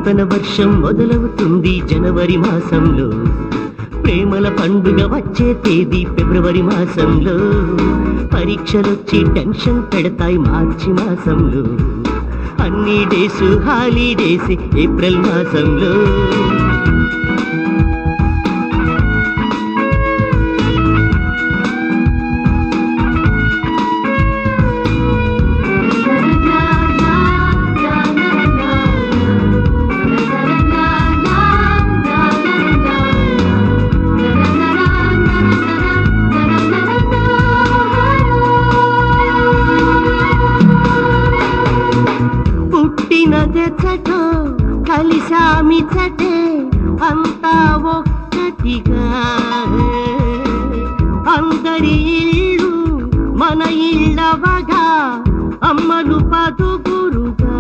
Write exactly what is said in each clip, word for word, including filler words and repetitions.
నూతన వర్షం మొదలవుతుంది జనవరి మాసంలో, ప్రేమల పండుగ వచ్చే తేదీ ఫిబ్రవరి మాసంలో, పరీక్షలొచ్చి టెన్షన్ పెడతాయి మార్చి మాసంలో, అన్ని డేసు హాలిడేస్ ఏప్రిల్ మాసంలో. పుట్టినదెచ్చటో కలిసామిచ్చటే అంతా ఒక్కటిగా, అందరి ఇళ్ళు మన ఇళ్ళవగా అమ్మలు పదుగురుగా.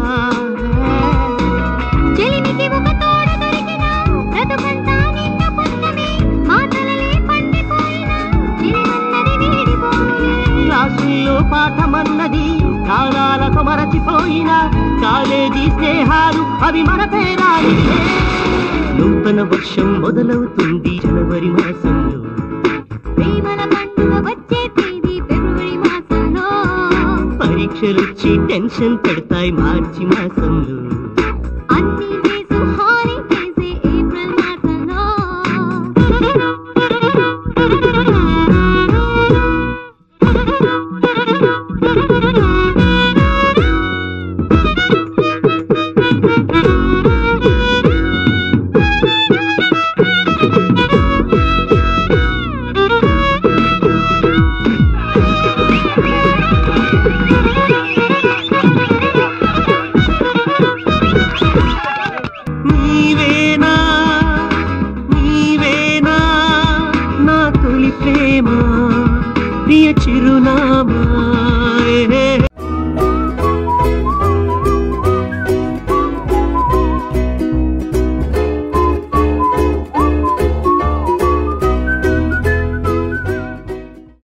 చెలిమికి ఒక తోడ దొరికిన బ్రతుకంతా నిన్న పుణ్యమే, మాటలలే పండిపోయిన చెలిమన్నది వీడిపోయే. క్లాసుల్లో పాఠమన్నది కాలాలకు మరచిపోయిన, కాలేజీ స్నేహాలు అవి మన పేరాలి. నూతన వర్షం మొదలవుతుంది జనవరి మాసంలో, ప్రేమల పండుగ వచ్చే తేదీ ఫిబ్రవరి మాసంలో, పరీక్షలొచ్చి టెన్షన్ పెడతాయి మార్చి మాసంలో, అన్ని డేసు హాలిడేస్ ఏప్రిల్ మాసంలో. ప్రియ చిరునామా